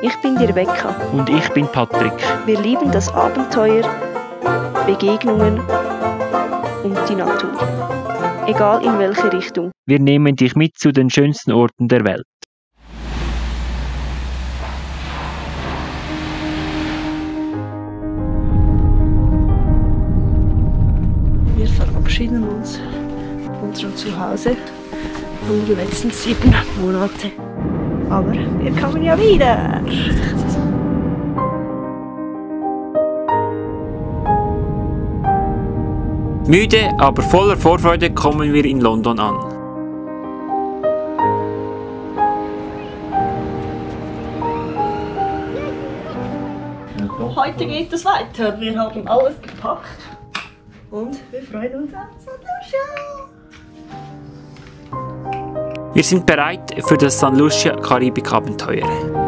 Ich bin die Rebecca. Und ich bin Patrick. Wir lieben das Abenteuer, Begegnungen und die Natur. Egal in welche Richtung. Wir nehmen dich mit zu den schönsten Orten der Welt. Wir verabschieden uns von unserem Zuhause von den letzten 7 Monaten. Aber wir kommen ja wieder! Müde, aber voller Vorfreude kommen wir in London an. Heute geht es weiter. Wir haben alles gepackt und wir freuen uns auf St. Lucia. Wir sind bereit für das St. Lucia Karibik-Abenteuer.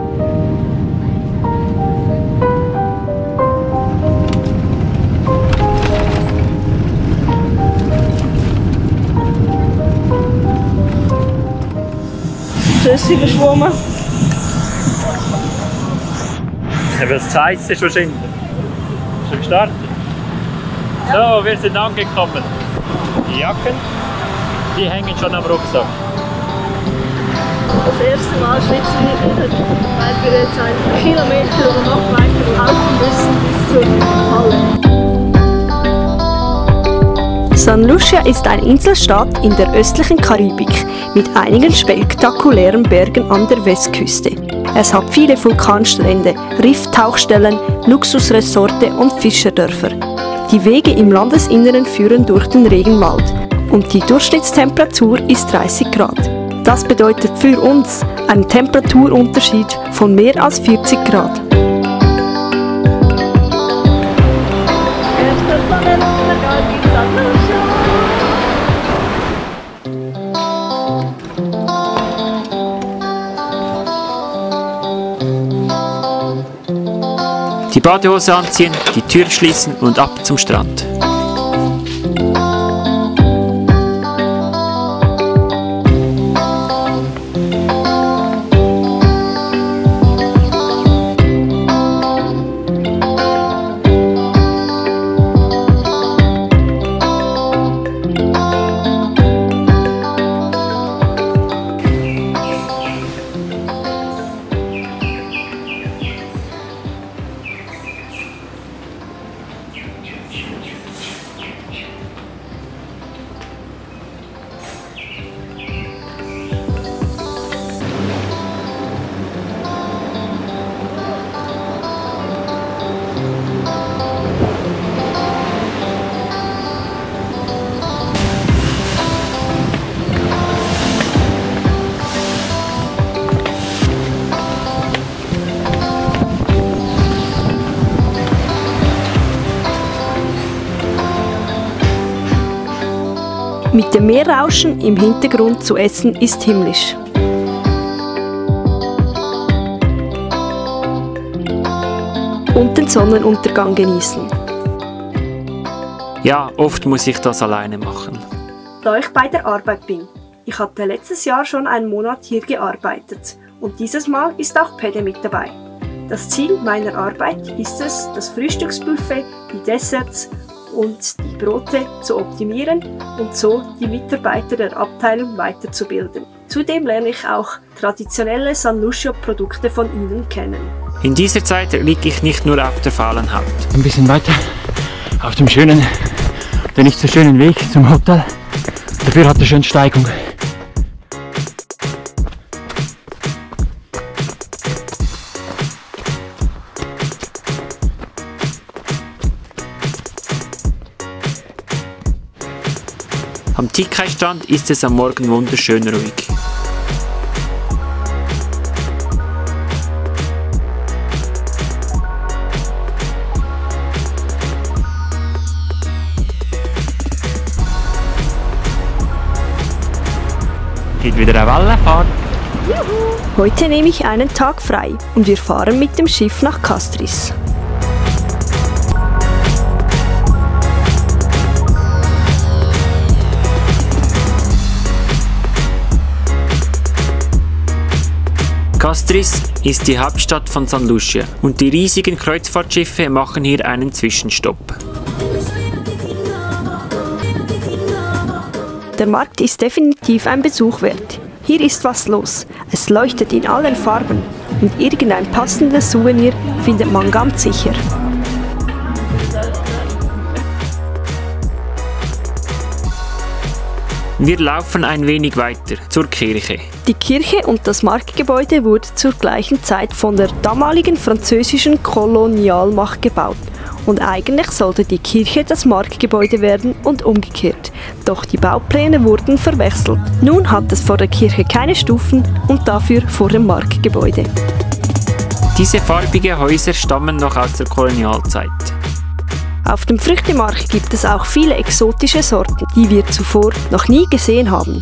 Tschüssi geschwommen. Was heißt es schon? Schon gestartet? So, wir sind angekommen. Die Jacken, die hängen schon am Rucksack. Das erste Mal schwitzen wir wieder, weil wir jetzt einen Kilometer oder noch weiter laufen müssen bis zur Halle. St. Lucia ist eine Inselstadt in der östlichen Karibik mit einigen spektakulären Bergen an der Westküste. Es hat viele Vulkanstrände, Rifftauchstellen, Luxusresorte und Fischerdörfer. Die Wege im Landesinneren führen durch den Regenwald und die Durchschnittstemperatur ist 30 Grad. Das bedeutet für uns einen Temperaturunterschied von mehr als 40 Grad. Die Badehose anziehen, die Tür schließen und ab zum Strand. Mit dem Meerrauschen im Hintergrund zu essen ist himmlisch. Und den Sonnenuntergang genießen. Ja, oft muss ich das alleine machen. Da ich bei der Arbeit bin. Ich hatte letztes Jahr schon einen Monat hier gearbeitet und dieses Mal ist auch Pede mit dabei. Das Ziel meiner Arbeit ist es, das Frühstücksbuffet, die Desserts und die Brote zu optimieren und so die Mitarbeiter der Abteilung weiterzubilden. Zudem lerne ich auch traditionelle St. Lucia-Produkte von ihnen kennen. In dieser Zeit liege ich nicht nur auf der fahlen Haut. Ein bisschen weiter auf dem schönen, der nicht so schönen Weg zum Hotel. Dafür hat er schön Steigung. Am Tikai-Strand ist es am Morgen wunderschön ruhig. Geht wieder eine Wellenfahrt. Heute nehme ich einen Tag frei und wir fahren mit dem Schiff nach Castries. Castries ist die Hauptstadt von San Lucia und die riesigen Kreuzfahrtschiffe machen hier einen Zwischenstopp. Der Markt ist definitiv ein Besuch wert. Hier ist was los. Es leuchtet in allen Farben und irgendein passendes Souvenir findet man ganz sicher. Wir laufen ein wenig weiter zur Kirche. Die Kirche und das Marktgebäude wurde zur gleichen Zeit von der damaligen französischen Kolonialmacht gebaut. Und eigentlich sollte die Kirche das Marktgebäude werden und umgekehrt. Doch die Baupläne wurden verwechselt. Nun hat es vor der Kirche keine Stufen und dafür vor dem Marktgebäude. Diese farbigen Häuser stammen noch aus der Kolonialzeit. Auf dem Früchtemarkt gibt es auch viele exotische Sorten, die wir zuvor noch nie gesehen haben.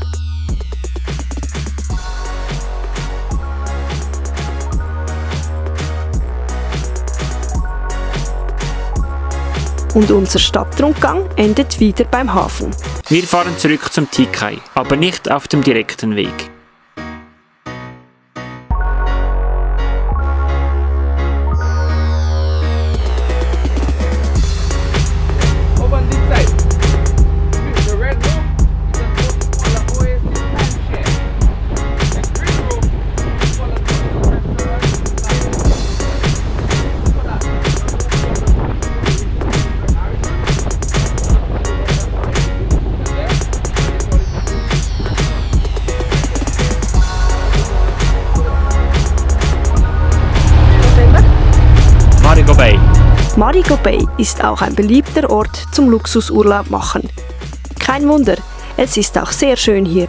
Und unser Stadtrundgang endet wieder beim Hafen. Wir fahren zurück zum Tikei, aber nicht auf dem direkten Weg. Marigo Bay. Marigo Bay ist auch ein beliebter Ort zum Luxusurlaub machen. Kein Wunder, es ist auch sehr schön hier.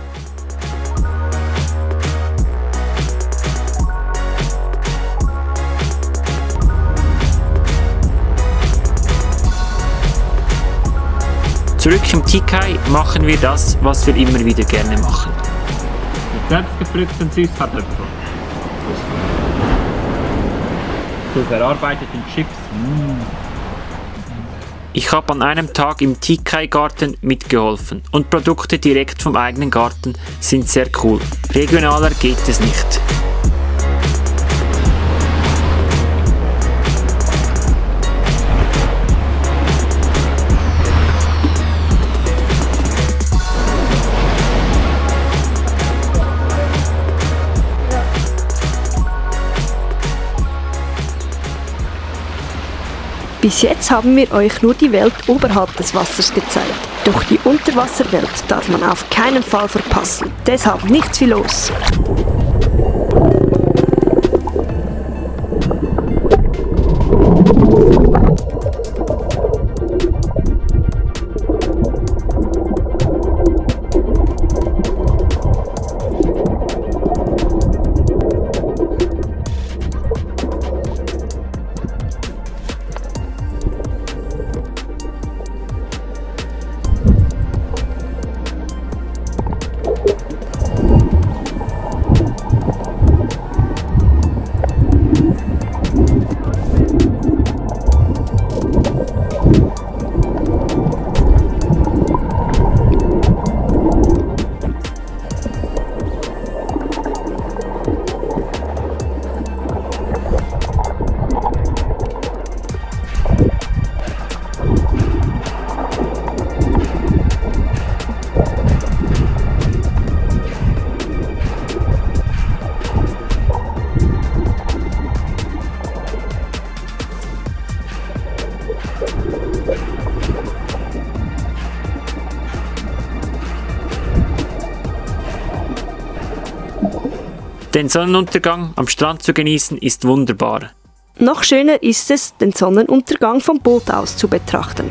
Zurück im Tikei machen wir das, was wir immer wieder gerne machen. Mit selbstgepflückten Süßkartoffeln. Zu verarbeiteten Chips. Ich habe an einem Tag im Tikei-Garten mitgeholfen und Produkte direkt vom eigenen Garten sind sehr cool. Regionaler geht es nicht. Bis jetzt haben wir euch nur die Welt oberhalb des Wassers gezeigt. Doch die Unterwasserwelt darf man auf keinen Fall verpassen. Deshalb nichts wie los. Den Sonnenuntergang am Strand zu genießen ist wunderbar. Noch schöner ist es, den Sonnenuntergang vom Boot aus zu betrachten.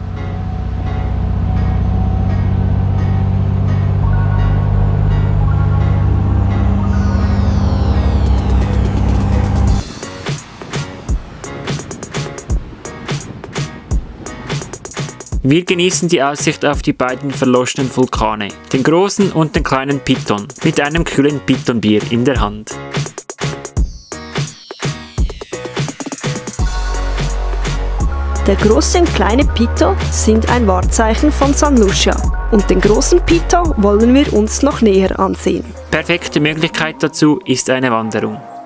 Wir genießen die Aussicht auf die beiden verlorenen Vulkane, den großen und den kleinen Piton, mit einem kühlen Pitonbier in der Hand. Der große und kleine Pito sind ein Wahrzeichen von San Lucia und den großen Pito wollen wir uns noch näher ansehen. Perfekte Möglichkeit dazu ist eine Wanderung.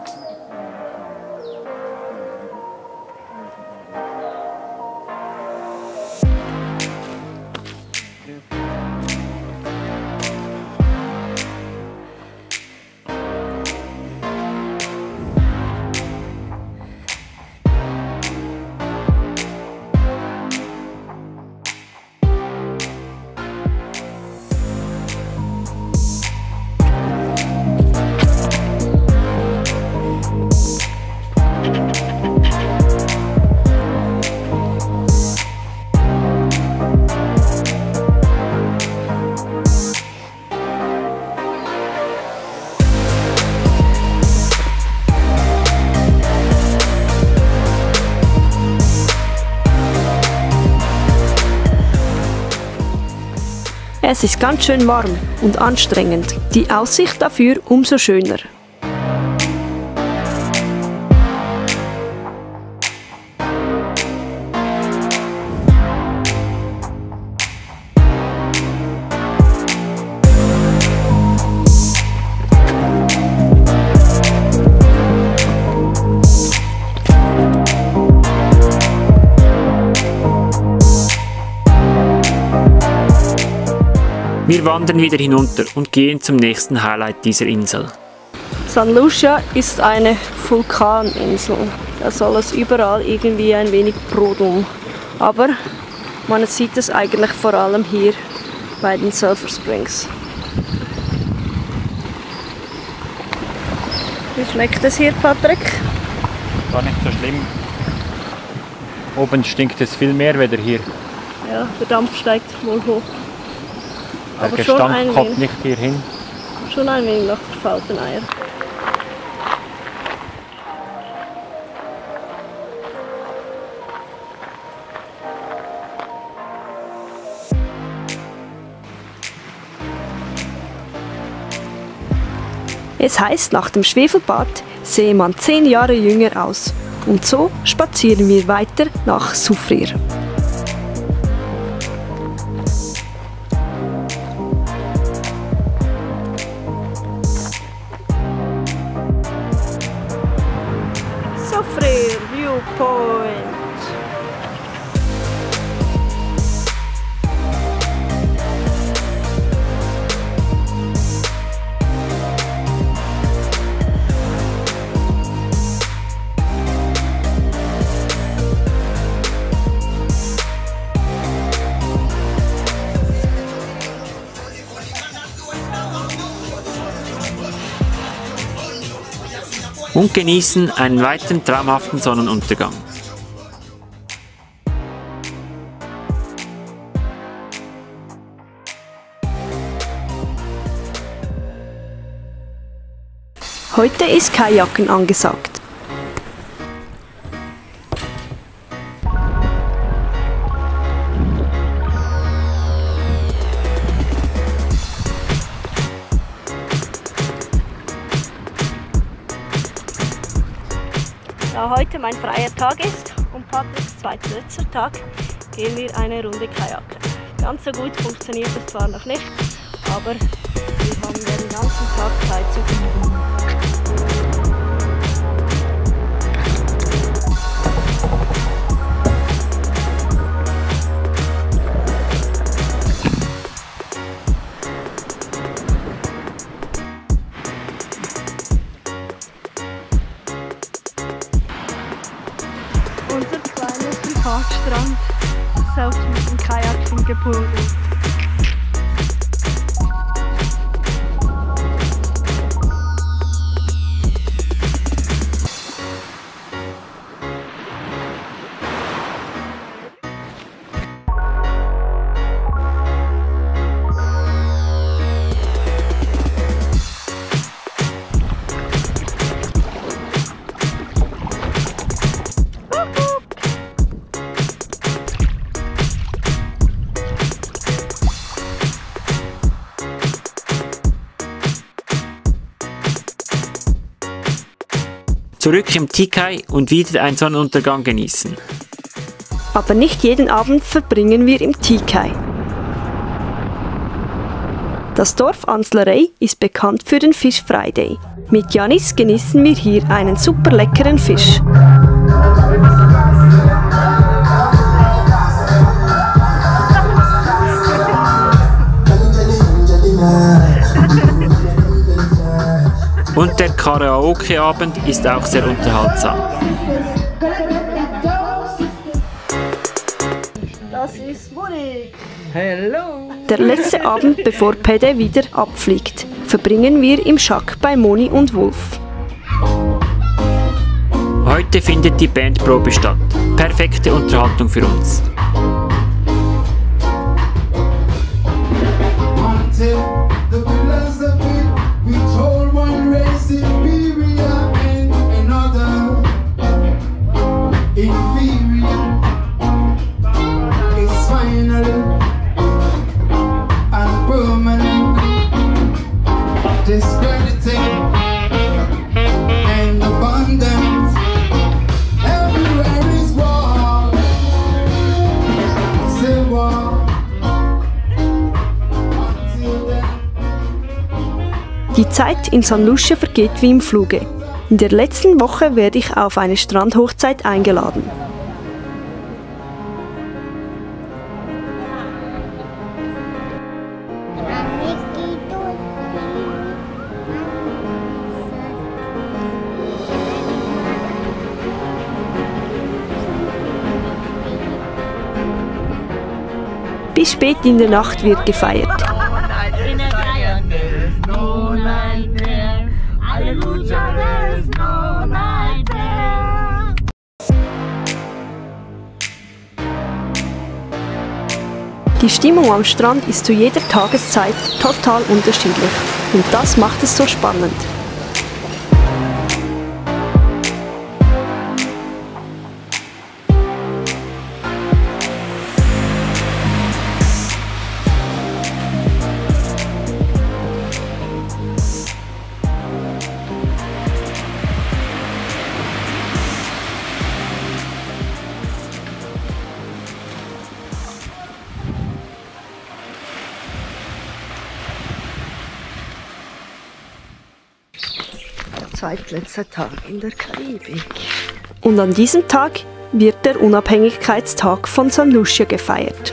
Es ist ganz schön warm und anstrengend, die Aussicht dafür umso schöner. Wir wandern wieder hinunter und gehen zum nächsten Highlight dieser Insel. San Lucia ist eine Vulkaninsel. Da soll es überall irgendwie ein wenig brodeln. Aber man sieht es eigentlich vor allem hier bei den Sulphur Springs. Wie schmeckt es hier, Patrick? Gar nicht so schlimm. Oben stinkt es viel mehr wieder hier. Ja, der Dampf steigt wohl hoch. Der Aber Gestank kommt nicht hier hin. Schon ein wenig nach verfaulten Eier. Es heißt, nach dem Schwefelbad sehe man 10 Jahre jünger aus. Und so spazieren wir weiter nach Soufrière. Soufrière Viewpoint. Und genießen einen weiteren traumhaften Sonnenuntergang. Heute ist Kajaken angesagt. Da heute mein freier Tag ist und Patricks zweitletzter Tag, gehen wir eine Runde Kajaken. Ganz so gut funktioniert es zwar noch nicht, aber wir haben den ganzen Tag Zeit zu üben. Unser kleiner Privatstrand, selbst mit dem Kajaken gepudelt. Zurück im Tikei und wieder einen Sonnenuntergang genießen. Aber nicht jeden Abend verbringen wir im Tikei. Das Dorf Anslerei ist bekannt für den Fish Friday. Mit Janis genießen wir hier einen super leckeren Fisch. Und der Karaoke-Abend ist auch sehr unterhaltsam. Das ist Monik. Hello. Der letzte Abend, bevor Pede wieder abfliegt, verbringen wir im Schack bei Moni und Wolf. Heute findet die Bandprobe statt. Perfekte Unterhaltung für uns. It's finally prosperity and abundance. Everywhere is war, still war. Until then. Die Zeit in San Lucia vergeht wie im Fluge. In der letzten Woche werde ich auf eine Strandhochzeit eingeladen. Bis spät in der Nacht wird gefeiert. Die Stimmung am Strand ist zu jeder Tageszeit total unterschiedlich und das macht es so spannend. Zweitletzter Tag in der Karibik. Und an diesem Tag wird der Unabhängigkeitstag von San Lucia gefeiert.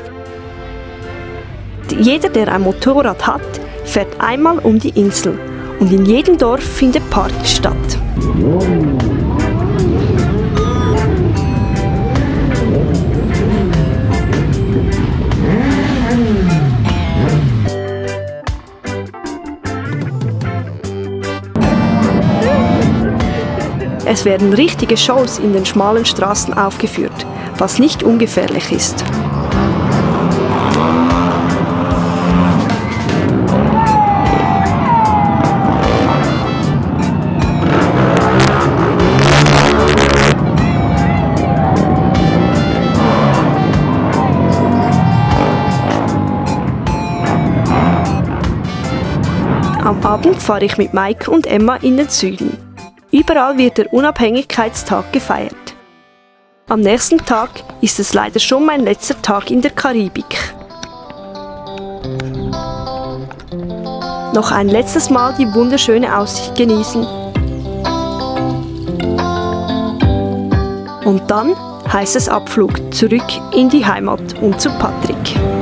Jeder, der ein Motorrad hat, fährt einmal um die Insel und in jedem Dorf findet Party statt. Es werden richtige Shows in den schmalen Straßen aufgeführt, was nicht ungefährlich ist. Am Abend fahre ich mit Mike und Emma in den Süden. Überall wird der Unabhängigkeitstag gefeiert. Am nächsten Tag ist es leider schon mein letzter Tag in der Karibik. Noch ein letztes Mal die wunderschöne Aussicht genießen. Und dann heißt es Abflug zurück in die Heimat und zu Patrick.